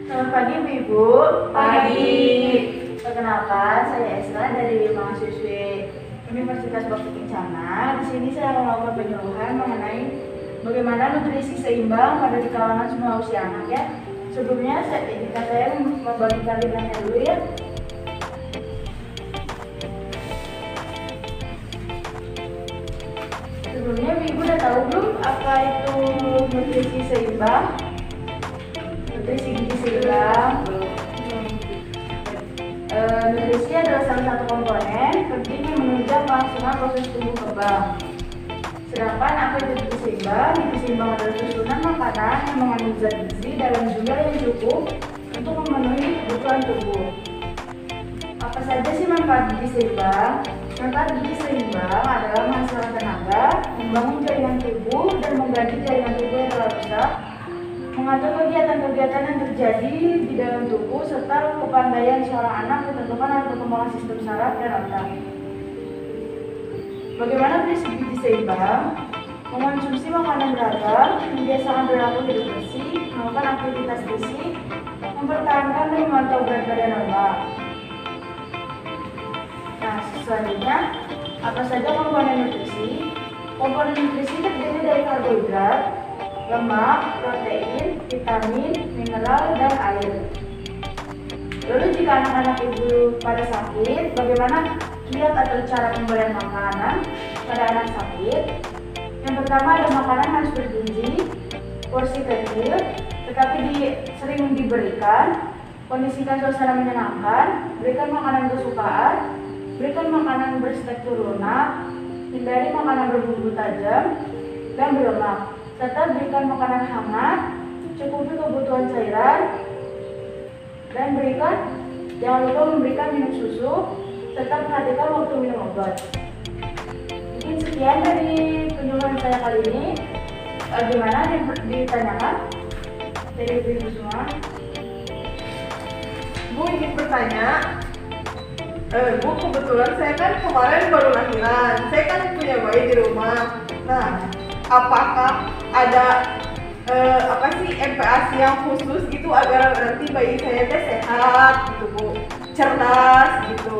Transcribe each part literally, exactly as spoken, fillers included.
Selamat pagi Ibu. Pagi. Perkenalkan, saya Esra dari mahasiswi Universitas Bakti Kencana. Di sini saya melakukan penyuluhan mengenai bagaimana nutrisi seimbang pada di kalangan semua usia anak ya. Sebelumnya saya izinkan saya membagikan linknya dulu ya. Sebelumnya Ibu udah tahu belum apa itu nutrisi seimbang? Nutrisi gizi seimbang. E, nutrisi adalah salah satu komponen penting yang menunjang kelangsungan proses tumbuh kembang. Sedangkan apa itu gizi seimbang? Gizi seimbang adalah susunan makanan yang mengandung zat gizi dalam jumlah yang cukup untuk memenuhi kebutuhan tubuh. Apa saja sih manfaat gizi seimbang? Manfaat gizi seimbang adalah menghasilkan tenaga, membangun jaringan tubuh dan mengganti jaringan tubuh yang telah rusak, mengatur kegiatan-kegiatan yang terjadi di dalam tubuh, serta kepandaian seorang anak ditentukan oleh perkembangan sistem saraf dan otak. Bagaimana prinsip gizi seimbang? Mengonsumsi makanan beragam, membiasakan perilaku hidup bersih, melakukan aktivitas fisik, mempertahankan dan memantau berat badan normal. Nah, selanjutnya, apa saja komponen nutrisi? Komponen nutrisi terdiri dari karbohidrat, lemak, protein, vitamin, mineral, dan air. Lalu jika anak-anak Ibu pada sakit, bagaimana kiat atau cara pemberian makanan pada anak sakit? Yang pertama ada makanan harus bergizi, porsi kecil, tetapi di, sering diberikan, kondisikan suasana menyenangkan, berikan makanan kesukaan, berikan makanan bertekstur lunak, hindari makanan berbumbu tajam dan berlemak, serta berikan makanan hangat, cukupi kebutuhan cairan, dan berikan, jangan lupa memberikan minum susu, serta perhatikan waktu minum obat. Mungkin sekian dari penyuluhan saya kali ini. Bagaimana ditanyakan dari Ibu semua? Bu ingin bertanya, eh, Bu kebetulan saya kan kemarin baru lahiran, saya kan punya bayi di rumah. Nah, apakah ada eh, apa sih M P A S I yang khusus gitu agar nanti bayi saya teh sehat gitu Bu, cerdas gitu?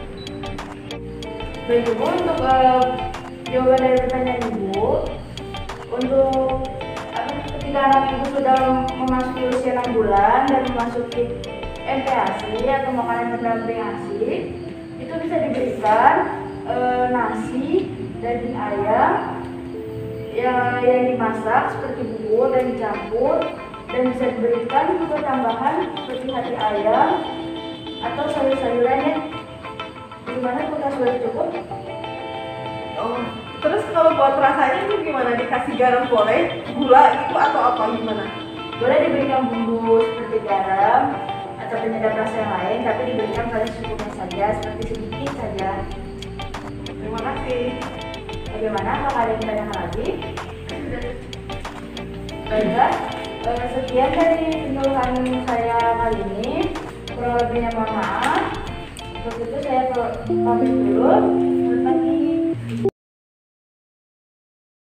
Baik Ibu, untuk uh, jawaban dari pertanyaan Ibu, untuk uh, ketika anak Ibu sudah memasuki usia enam bulan dan memasuki M P A S I atau makanan pendamping A S I, itu bisa diberikan uh, nasi, daging ayam ya, yang dimasak seperti bubur dan dicampur, dan bisa diberikan juga tambahan seperti hati ayam atau sayur-sayuran yang gimana bekas sudah cukup. Oh, terus kalau buat rasanya itu gimana? Dikasih garam boleh, gula itu atau apa gimana? Boleh diberikan bumbu seperti garam atau penyedap rasa yang lain, tapi diberikan pada secukupnya saja, seperti sedikit saja. Terima kasih. Bagaimana? Apakah ada yang bertanya lagi? Baiklah, eh, sekian dari penyuluhan saya kali ini. Kurang lebihnya mohon maaf. Untuk itu saya pamit dulu.